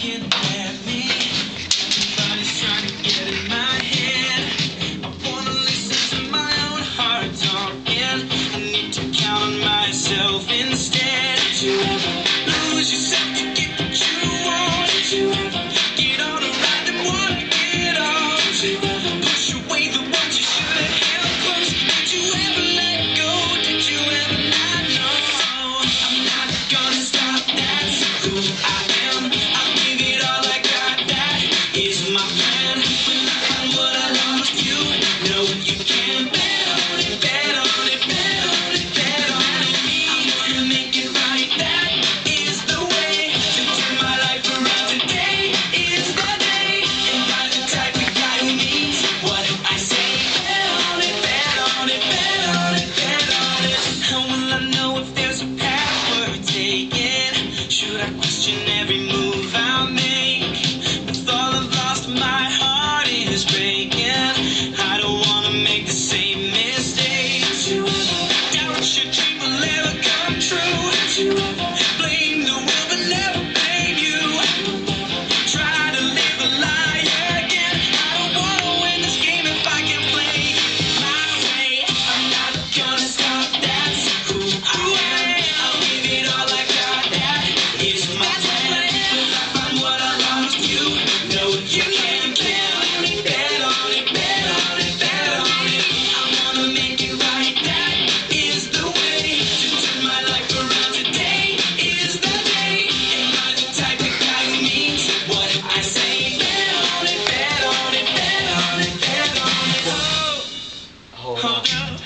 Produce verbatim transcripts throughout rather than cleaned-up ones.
looking at me. Everybody's trying to get in my head. I wanna listen to my own heart talking. I need to count on myself instead. Did you ever lose yourself to get what you want? Did you ever get on a ride and want to get off? Did you ever push away the ones you should have held close? Did you ever let go? Did you ever not know? I'm not gonna stop, that's who I am. I'll give it all I got, that is my plan. When I find what I lost, you know you can bet on it, bet on it, bet on it, bet on it. I wanna make it right, that is the way to turn my life around. Today is the day, and I'm the type of guy who means what I say. Bet on it, bet on it, bet on it, bet on it. How will I know if there's a path worth taking? Should I question every move I make? With all I've lost, my heart is breaking. I don't wanna make the same mistakes. Did you ever doubt your dream will ever come true? Did you ever blame the world but never blame you? Try to live a lie again. I don't wanna win this game if I can play it my way. I'm not gonna stop, that's who I am. I'll give it all I got, that is my plan. When I find what I lost, you know you can bet on it, bet on it, bet on it, bet on it. I wanna make it right, that is the way to turn my life around. Today is the day, and I'm the type of guy who means what I say. Bet on it, bet on it, bet on it, bet on it. Oh, hold up.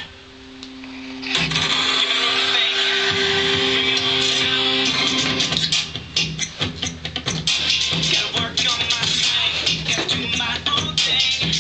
Gotta work on my swing, gotta do my own thing.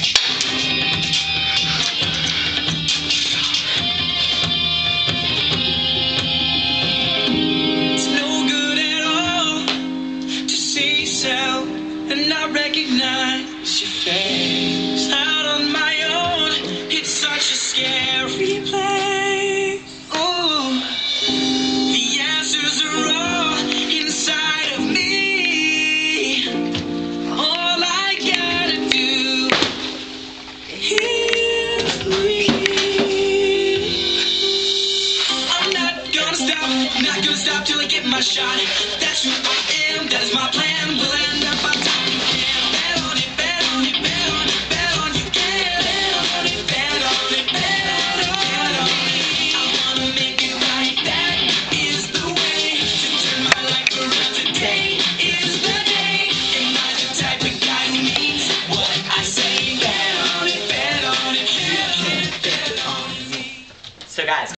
It's no good at all to see yourself and not recognize your face. Out on my own, it's such a scary place. Ooh, the answers are all inside of me. All I gotta do is breathe. I'm not gonna stop, not gonna stop till I get my shot. That's who I am, that is my plan. Will I end up on top? You can bet on it, bet on it, bet on it, bet on you can. Bet on it, bet on it, bet on it, bet on it. I wanna make it right, that is the way to turn my life around. Today is the day, and I'm the type of guy who means what I say. Bet on it, bet on it, bet on it, bet on it. So guys,